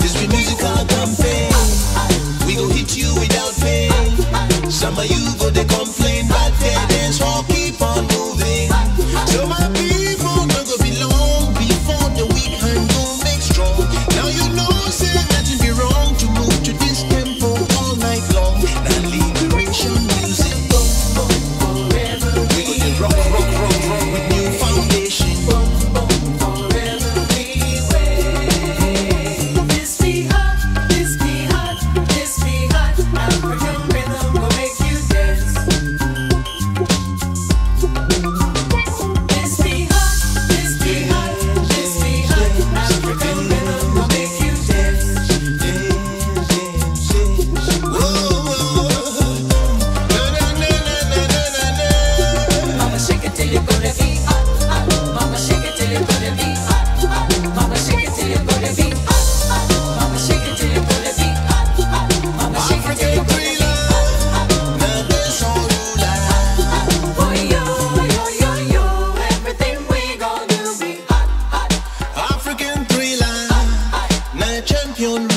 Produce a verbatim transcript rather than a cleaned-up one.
This be musical campaign. We go hit you without pain. Some of you go they complain, but their dance hall keep on moving. So my people no go be long before the weak hand go make strong. Now you know say that it be wrong to move to this tempo all night long. Now liberation music. We go to rock, rock, rock, rock with new foundation. Champion